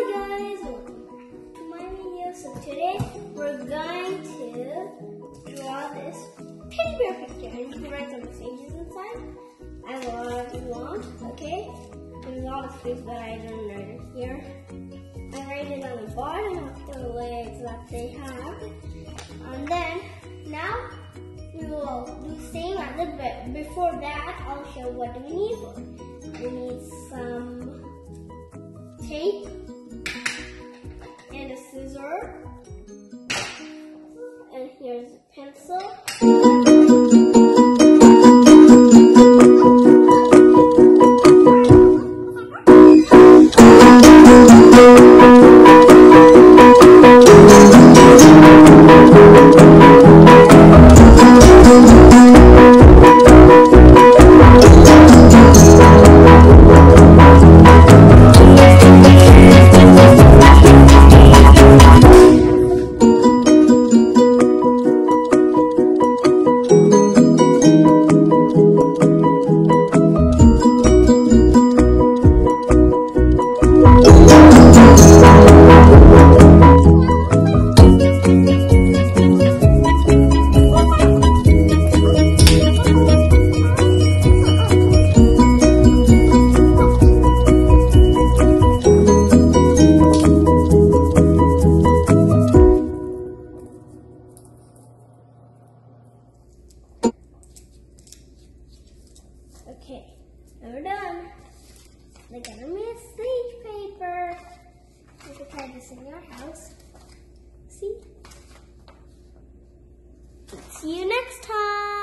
Hi guys, welcome back to my video. So today we're going to draw this teddy bear picture and you can write some messages inside. I have a lot of want, okay? There's a lot of space but I don't write it here. I write it on the bottom of the legs that they have. And then now we will do the same a little bit. Before that, I'll show what do we need for it. We need some tape and a scissor, and here's a pencil. Okay, now we're done. They're gonna miss page paper. You can try this in your house. See? See you next time.